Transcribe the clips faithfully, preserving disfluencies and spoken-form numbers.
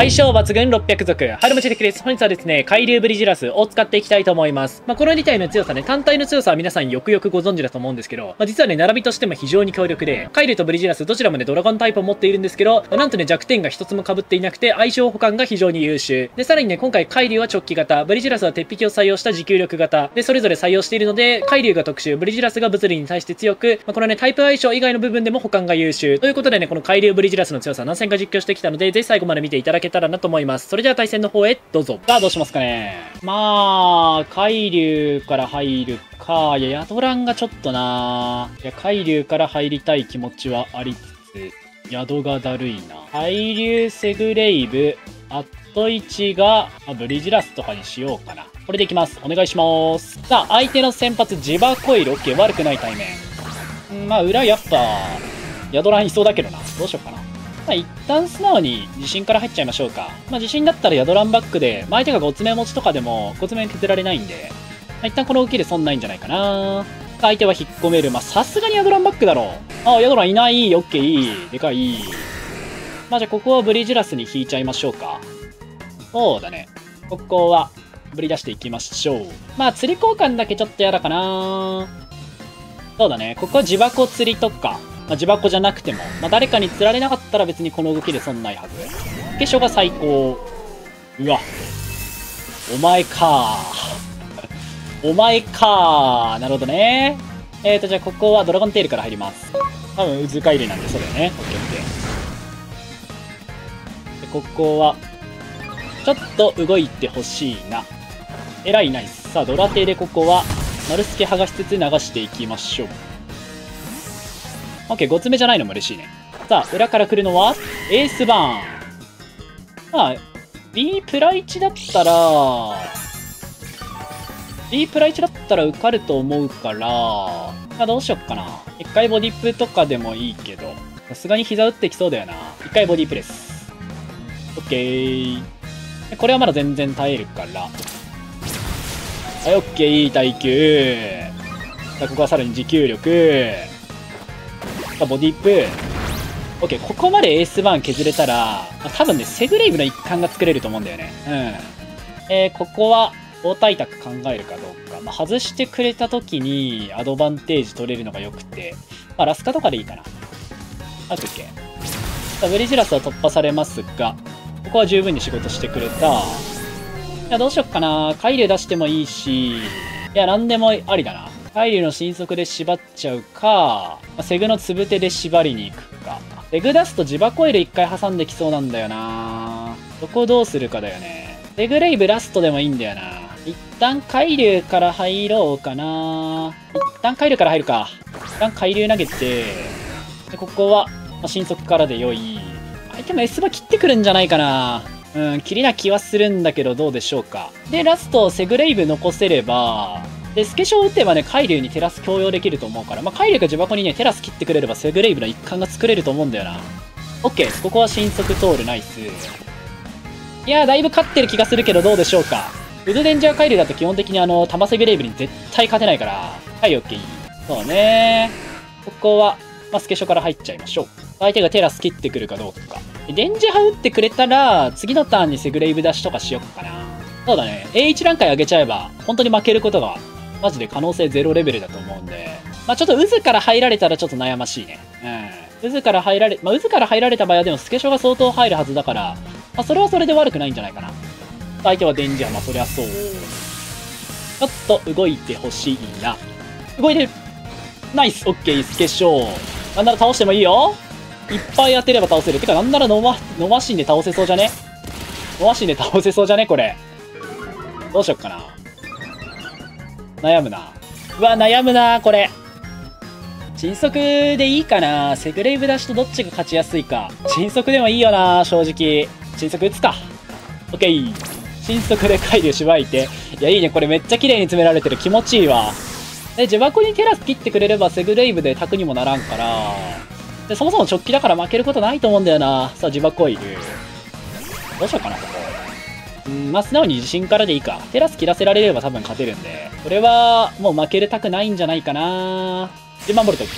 相性抜群ろっぴゃく族、春持ち的です。本日はですね、海流ブリジラスを使っていきたいと思います。まあ、このに体の強さね、単体の強さは皆さんよくよくご存知だと思うんですけど、まあ、実はね、並びとしても非常に強力で、海流とブリジラスどちらもね、ドラゴンタイプを持っているんですけど、まあ、なんとね、弱点が一つも被っていなくて、相性補完が非常に優秀。で、さらにね、今回海流は直帰型、ブリジラスは鉄壁を採用した持久力型、で、それぞれ採用しているので、海流が特殊、ブリジラスが物理に対して強く、まあ、このね、タイプ相性以外の部分でも補完が優秀。ということでね、この海流ブリジラスの強さ何戦か実況してきたので、ぜひ最後まで見ていただけたらなと思います。それでは対戦の方へどうぞ。さあどうしますかね。まあ海流から入るか。いやヤドランがちょっとないや海流から入りたい気持ちはありつつ宿がだるいな。海流セグレイブアットいちがあブリジラスとかにしようかな。これでいきます。お願いします。さあ相手の先発ジバコイル。 OK 悪くない対面。んまあ裏やっぱヤドランいそうだけどな。どうしようかな。まあ一旦素直に自信から入っちゃいましょうか。まあ自信だったらヤドランバックで、まあ相手がごつめ持ちとかでもごつめ削られないんで、まあ一旦この動きで損ないんじゃないかな。相手は引っ込める。まあさすがにヤドランバックだろう。ああ、ヤドランいない。オッケーいい。でかい。まあじゃあここはブリジラスに引いちゃいましょうか。そうだね。ここはブリ出していきましょう。まあ釣り交換だけちょっとやだかな。そうだね。ここは自爆釣りとか。まあ、自爆じゃなくても、まあ、誰かに釣られなかったら別にこの動きで損ないはず。化粧が最高。うわ。お前かお前かなるほどね。えーと、じゃあここはドラゴンテールから入ります。多分、渦回入れなんで、そうだよね。オッケーオッケー。で、ここは、ちょっと動いてほしいな。えらいナイス。さあ、ドラテでここは、丸スケ剥がしつつ流していきましょう。オッケー、ごつめじゃないのも嬉しいね。さあ、裏から来るのは、エースバーン。まあ、B プラいちだったら、B プラいちだったら受かると思うから、まあ、どうしよっかな。一回ボディプとかでもいいけど、さすがに膝打ってきそうだよな。一回ボディプレス。オッケー。これはまだ全然耐えるから。はい、オッケー、いい耐久。さあ、ここはさらに持久力。ボディップ。OK。ここまでエースバーン削れたら、まあ、多分ね、セグレイブの一環が作れると思うんだよね。うん。えー、ここは、大対卓考えるかどうか。まあ、外してくれた時に、アドバンテージ取れるのが良くて、まあ、ラスカとかでいいかな。あと OK。さあ、ブリジラスは突破されますが、ここは十分に仕事してくれた。いや、どうしよっかな。カイレ出してもいいし、いや、なんでもありだな。カイリの新速で縛っちゃうか、セグのつぶてで縛りに行くか。セグ出すとジバコイル一回挟んできそうなんだよな。そこどうするかだよね。セグレイブラストでもいいんだよな。一旦海流から入ろうかな。一旦海流から入るか。一旦海流投げて、でここは新速からで良い。相手も S バ切ってくるんじゃないかな。うん、切りな気はするんだけどどうでしょうか。で、ラストセグレイブ残せれば、で、スケショを打てばね、海流にテラス強要できると思うから、まあ、海流が自箱にね、テラス切ってくれればセグレイブの一環が作れると思うんだよな。オッケー、ここは新速通る、ナイス。いやー、だいぶ勝ってる気がするけど、どうでしょうか。ウドデンジャー海流だと基本的にあの、玉セグレイブに絶対勝てないから、はい、オッケー。そうねー。ここは、まあ、スケショから入っちゃいましょう。相手がテラス切ってくるかどうか。デンジハ打ってくれたら、次のターンにセグレイブ出しとかしよっかな。そうだね。エーワン 段階上げちゃえば、本当に負けることが、マジで可能性ゼロレベルだと思うんで、まあちょっと渦から入られたらちょっと悩ましいね。うん。渦から入られ、まあ渦から入られた場合はでもスケショが相当入るはずだから、まあそれはそれで悪くないんじゃないかな。相手はデンジャー、まあそりゃそう。ちょっと動いてほしいな。動いてる。ナイス、オッケー、スケショなんなら倒してもいいよ。いっぱい当てれば倒せる。てかなんならノマ、ノマシンで倒せそうじゃねノマシンで倒せそうじゃねこれ。どうしよっかな。悩むな。うわ、悩むな、これ。新速でいいかな。セグレイブ出しとどっちが勝ちやすいか。新速でもいいよな、正直。新速打つか。オッケー。新速で海流しばいて。いや、いいね。これめっちゃ綺麗に詰められてる。気持ちいいわ。で、自箱にテラス切ってくれればセグレイブで卓にもならんから。で、そもそも直帰だから負けることないと思うんだよな。さあ、自爆オイル。どうしようかな、ここ。うん、まあ、素直に自信からでいいか。テラス切らせられれば多分勝てるんで。これは、もう負けるたくないんじゃないかな。で、守るとき。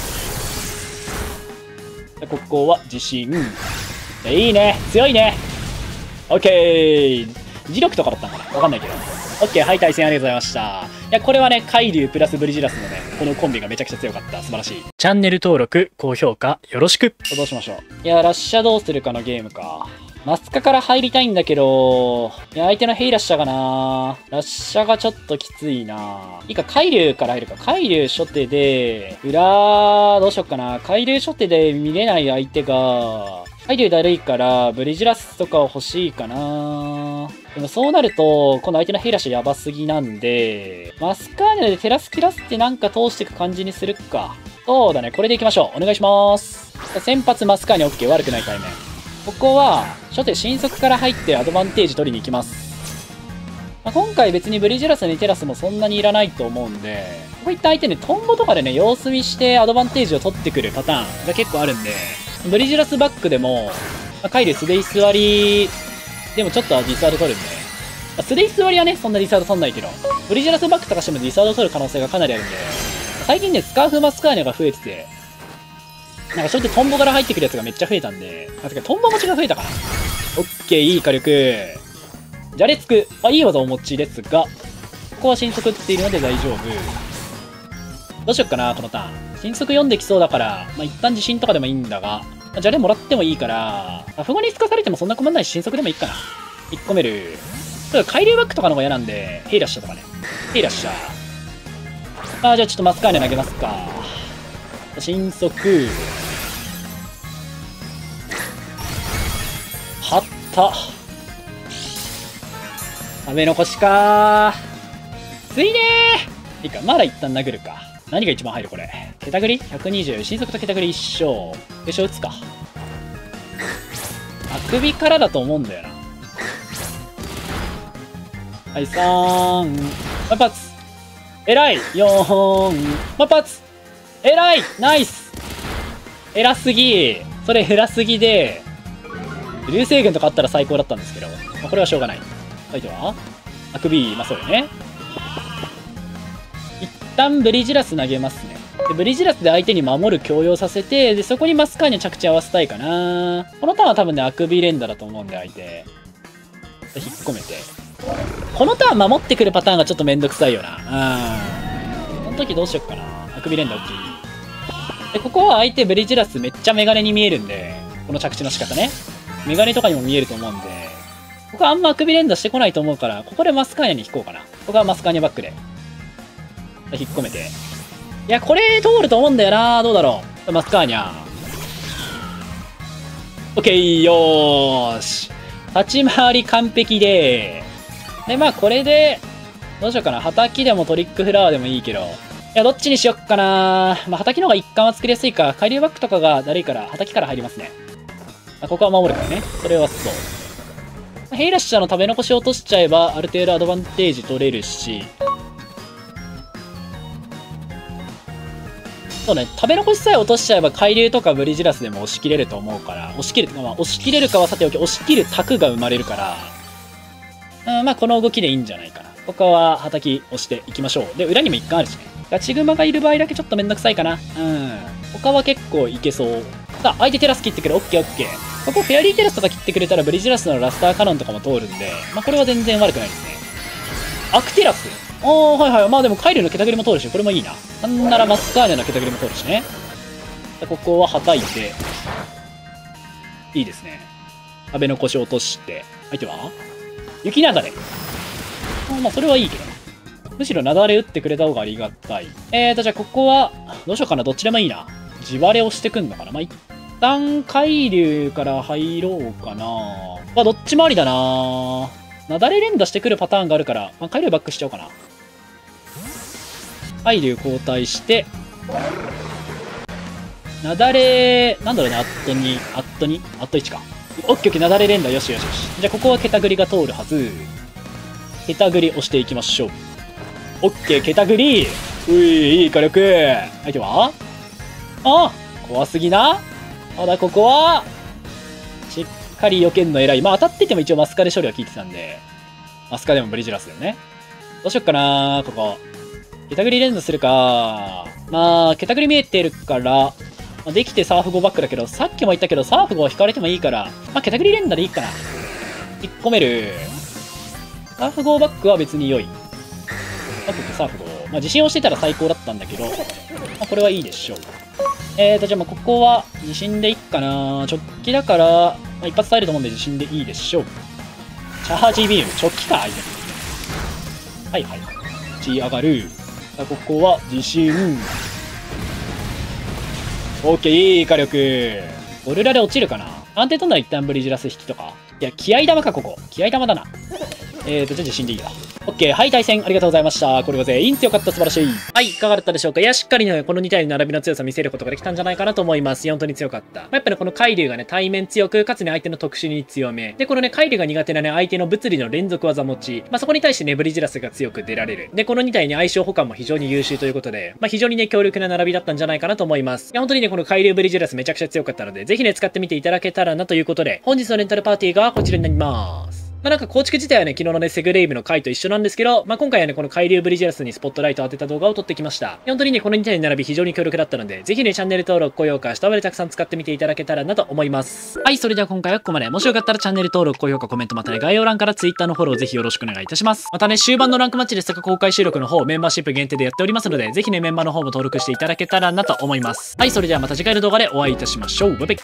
で、ここは自信。いいね。強いね。 オッケー。磁力とかだったのかなわかんないけど。オッケー、はい、対戦ありがとうございました。いや、これはね、海竜プラスブリジラスのね、このコンビがめちゃくちゃ強かった。素晴らしい。チャンネル登録、高評価、よろしく。どうしましょう。いや、ラッシャーどうするかのゲームか。マスカから入りたいんだけど、いや、相手のヘイラッシャーかな。ラッシャーがちょっときついな。いいか、海竜から入るか。海竜初手で、裏、どうしよっかな。海竜初手で見れない相手が、海竜だるいから、ブリジラスとかを欲しいかな。でもそうなると、この相手のヘイラッシャーやばすぎなんで、マスカーネでテラスキラスってなんか通していく感じにするか。そうだね、これでいきましょう。お願いします。先発マスカーネ OK、悪くない対面。ここは、初手新速から入ってアドバンテージ取りに行きます。まあ、今回別にブリジラスにテラスもそんなにいらないと思うんで、こういった相手ね、トンボとかでね、様子見してアドバンテージを取ってくるパターンが結構あるんで、ブリジラスバックでも、まあ、カイル素で居座り、でもちょっとはディサード取るんで、まあ、素で居座りはね、そんなディサード取んないけど、ブリジラスバックとかしてもディサード取る可能性がかなりあるんで、最近ね、スカーフマスカーネが増えてて、なんかそうやってトンボから入ってくるやつがめっちゃ増えたんで、あ、てかトンボ持ちが増えたかな。オッケー、いい火力。じゃれつく。あ、いい技をお持ちですが、ここは新速打っているので大丈夫。どうしよっかな、このターン。新速読んできそうだから、まあ、一旦自信とかでもいいんだが、まあ、じゃれもらってもいいから、あ、フゴにつかされてもそんな困んないし、新速でもいいかな。いっこめる。ただ、海流バックとかの方が嫌なんで、ヘイラッシャーとかね。ヘイラッシャー。あ、じゃあちょっとマスカーネ投げますか。新速。はった。食べ残しかー。ついねー。いいか、まだ一旦殴るか。何が一番入るこれ。ケタグリ ?ひゃくにじゅう。新速とケタグリ一緒。よいしょ、打つか。あくびからだと思うんだよな。はい、さん。もう一発。えらい。よん。もう一発。えらい。ナイス。偉すぎ。それ偉すぎで、流星群とかあったら最高だったんですけど、まあ、これはしょうがない。相手はあくび、まあそうよね。一旦ブリジラス投げますね。でブリジラスで相手に守る強要させて、でそこにマスカーニャ着地合わせたいかな。このターンは多分ね、あくび連打だと思うんで、相手。引っ込めて。このターン守ってくるパターンがちょっとめんどくさいよな。うん。この時どうしよっかな。あくび連打大きい。で、ここは相手ブリジラスめっちゃメガネに見えるんで、この着地の仕方ね。メガネとかにも見えると思うんで、ここはあんまあくび連打してこないと思うから、ここでマスカーニャに引こうかな。ここはマスカーニャバックで。引っ込めて。いや、これ通ると思うんだよな。どうだろう。マスカーニャ。オッケー、よーし。立ち回り完璧で。で、まあこれで、どうしようかな。はたきでもトリックフラワーでもいいけど。いや、どっちにしよっかな。まあ、はたきの方が一貫は作りやすいか。海流バックとかがだるいから、はたきから入りますね。あ、ここは守るからね。それはそう。ヘイラッシャーの食べ残しを落としちゃえば、ある程度アドバンテージ取れるし。そうね、食べ残しさえ落としちゃえば、海流とかブリジラスでも押し切れると思うから、押し切る、まあ、押し切れるかはさておき、押し切る卓が生まれるから、うん、まあ、この動きでいいんじゃないかな。ここは、はたき押していきましょう。で、裏にも一貫あるしね。ガチグマがいる場合だけちょっとめんどくさいかな。うん。他は結構いけそう。さあ、相手テラス切ってくる。オッケーオッケー。ここフェアリーテラスとか切ってくれたらブリジラスのラスターカノンとかも通るんで、まあこれは全然悪くないですね。アクテラス。おー、はいはい。まあでもカイルのケタグリも通るし、これもいいな。なんならマスカーニャのケタグリも通るしね。ここははたいて。いいですね。食べ残し落として。相手は雪なだれ。まあそれはいいけど。むしろなだれ打ってくれた方がありがたい。えーと、じゃあここは、どうしようかな。どっちでもいいな。地割れをしてくんのかな。まあ、一旦海流から入ろうかな。まあ、どっちもありだな。なだれ連打してくるパターンがあるから、まあ、海流バックしちゃおうかな。海流交代して、なだれ、なんだろうね、アットに、アットに、アットいちか。オッケーオッケー、なだれ連打、よしよしよし。じゃあここはケタグリが通るはず。ケタグリ押していきましょう。オッケー、ケタグリ。うい、いい火力。相手はあ、怖すぎな。まだここは、しっかり避けんの偉い。まあ当たってても一応マスカで処理は効いてたんで、マスカでもブリジラスだよね。どうしよっかな、ここ。ケタグリ連打するか。まあ、ケタグリ見えてるから、まあ、できてサーフごバックだけど、さっきも言ったけど、サーフご引かれてもいいから、まあケタグリ連打でいいかな。 引っ込める。サーフ号バックは別に良い。バックとサーフ号。まあ、自信をしてたら最高だったんだけど、まあ、これはいいでしょう。えーと、じゃあまあここは自信でいっかな。直帰だから、まあ、一発耐えると思うんで自信でいいでしょう。チャージビーム、直帰か、相手。はいはい。打ち上がる。さあ、ここは自信。オーケー、いい火力。オルラで落ちるかな。安定飛んだら一旦ブリジラス引きとか。いや、気合玉か、ここ。気合玉だな。えーと、じゃあ自信でいいわ。オッケー。はい、対戦ありがとうございました。これは全員強かった。素晴らしい。はい、いかがだったでしょうか。いや、しっかりね、このに体の並びの強さ見せることができたんじゃないかなと思います。本当に強かった。まあ、やっぱり、ね、この海竜がね、対面強く、かつね、相手の特殊に強め。で、このね、海竜が苦手なね、相手の物理の連続技持ち。まあ、そこに対してね、ブリジラスが強く出られる。で、このに体に相性補完も非常に優秀ということで、まあ、非常にね、強力な並びだったんじゃないかなと思います。いや、本当にね、この海竜ブリジラスめちゃくちゃ強かったので、ぜひね、使ってみていただけたらなということで、本日のレンタルパーティーがこちらになります。まあなんか構築自体はね、昨日のね、セグレイブの回と一緒なんですけど、まあ今回はね、この海竜ブリジラスにスポットライトを当てた動画を撮ってきました。本当にね、このに体の並び非常に強力だったので、ぜひね、チャンネル登録、高評価、下までたくさん使ってみていただけたらなと思います。はい、それでは今回はここまで。もしよかったらチャンネル登録、高評価、コメント、またね、概要欄から Twitter のフォローぜひよろしくお願いいたします。またね、終盤のランクマッチですとか公開収録の方、メンバーシップ限定でやっておりますので、ぜひね、メンバーの方も登録していただけたらなと思います。はい、それではまた次回の動画でお会いいたしましょう。バイバイ。